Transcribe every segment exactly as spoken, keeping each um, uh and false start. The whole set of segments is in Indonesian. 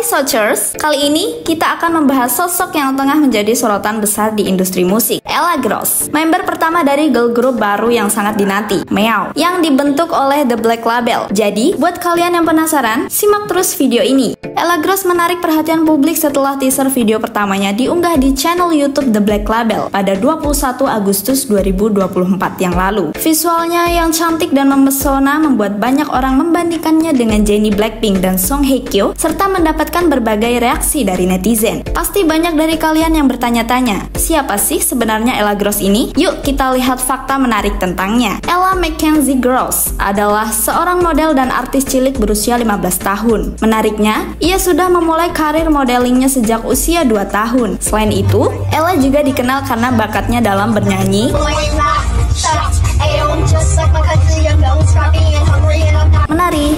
Searchers, kali ini kita akan membahas sosok yang tengah menjadi sorotan besar di industri musik, Ella Gross, member pertama dari girl group baru yang sangat dinanti, Meow, yang dibentuk oleh The Black Label. Jadi, buat kalian yang penasaran, simak terus video ini. Ella Gross menarik perhatian publik setelah teaser video pertamanya diunggah di channel YouTube The Black Label pada dua puluh satu Agustus dua ribu dua puluh empat yang lalu. Visualnya yang cantik dan memesona membuat banyak orang membandingkannya dengan Jennie Blackpink dan Song Hye Kyo, serta mendapatkan berbagai reaksi dari netizen. Pasti banyak dari kalian yang bertanya-tanya, siapa sih sebenarnya Ella Gross ini? Yuk kita lihat fakta menarik tentangnya. Ella Mackenzie Gross adalah seorang model dan artis cilik berusia lima belas tahun. Menariknya, ia sudah memulai karir modelingnya sejak usia dua tahun. Selain itu, Ella juga dikenal karena bakatnya dalam bernyanyi, menari,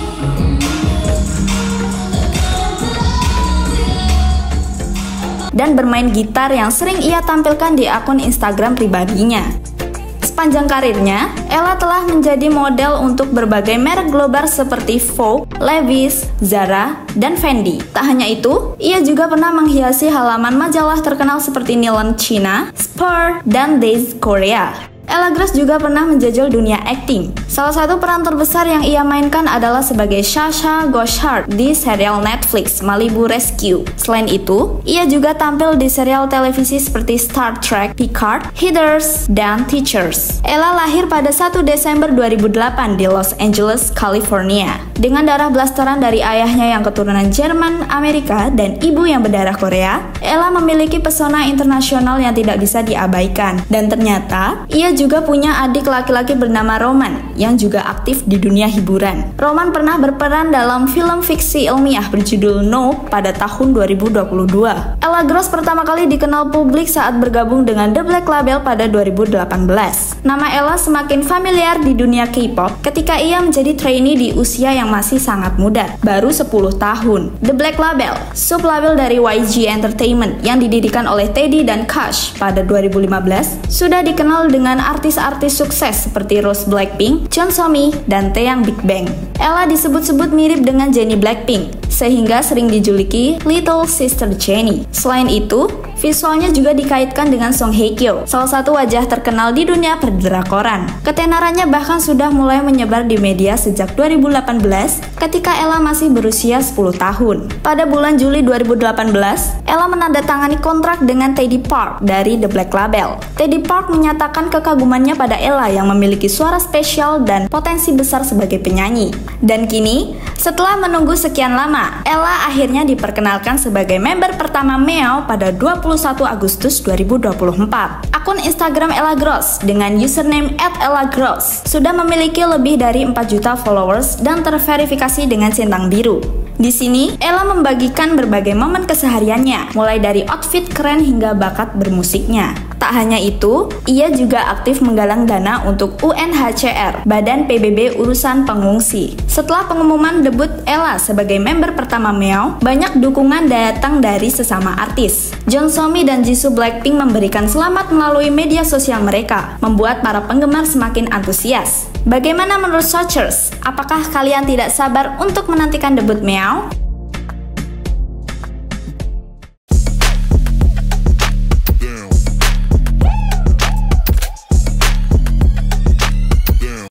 dan bermain gitar yang sering ia tampilkan di akun Instagram pribadinya. Sepanjang karirnya, Ella telah menjadi model untuk berbagai merek global seperti Vogue, Levi's, Zara, dan Fendi. Tak hanya itu, ia juga pernah menghiasi halaman majalah terkenal seperti Nilon China, Spur, dan Days Korea. Ella Gross juga pernah menjajal dunia akting. Salah satu peran terbesar yang ia mainkan adalah sebagai Sasha Gosshard di serial Netflix Malibu Rescue. Selain itu, ia juga tampil di serial televisi seperti Star Trek, Picard, Heathers, dan Teachers. Ella lahir pada satu Desember dua ribu delapan di Los Angeles, California. Dengan darah blasteran dari ayahnya yang keturunan Jerman, Amerika, dan ibu yang berdarah Korea, Ella memiliki pesona internasional yang tidak bisa diabaikan. Dan ternyata, ia juga punya adik laki-laki bernama Roman yang juga aktif di dunia hiburan. Roman pernah berperan dalam film fiksi ilmiah berjudul Nope pada tahun dua ribu dua puluh dua. Ella Gross pertama kali dikenal publik saat bergabung dengan The Black Label pada dua ribu delapan belas. Nama Ella semakin familiar di dunia K-pop ketika ia menjadi trainee di usia yang masih sangat muda, baru sepuluh tahun. The Black Label, sublabel dari Y G Entertainment yang didirikan oleh Teddy dan Cash pada dua ribu lima belas, sudah dikenal dengan artis-artis sukses seperti Rose Blackpink, Jeon Somi, dan Taeyang Big Bang. Ella disebut-sebut mirip dengan Jennie Blackpink, sehingga sering dijuluki Little Sister Jennie. Selain itu, visualnya juga dikaitkan dengan Song Hye Kyo, salah satu wajah terkenal di dunia perdrakoran. Ketenarannya bahkan sudah mulai menyebar di media sejak dua ribu delapan belas ketika Ella masih berusia sepuluh tahun. Pada bulan Juli dua ribu delapan belas, Ella menandatangani kontrak dengan Teddy Park dari The Black Label. Teddy Park menyatakan kekagumannya pada Ella yang memiliki suara spesial dan potensi besar sebagai penyanyi. Dan kini, setelah menunggu sekian lama, Ella akhirnya diperkenalkan sebagai member pertama Meow pada dua puluh satu Agustus dua ribu dua puluh empat. Akun Instagram Ella Gross dengan username et ella gross sudah memiliki lebih dari empat juta followers dan terverifikasi dengan centang biru. Di sini, Ella membagikan berbagai momen kesehariannya, mulai dari outfit keren hingga bakat bermusiknya. Tak hanya itu, ia juga aktif menggalang dana untuk U N H C R, Badan P B B Urusan Pengungsi. Setelah pengumuman debut Ella sebagai member pertama Meow, banyak dukungan datang dari sesama artis. Jeon Somi dan Jisoo Blackpink memberikan selamat melalui media sosial mereka, membuat para penggemar semakin antusias. Bagaimana menurut Searchers? Apakah kalian tidak sabar untuk menantikan debut Meow?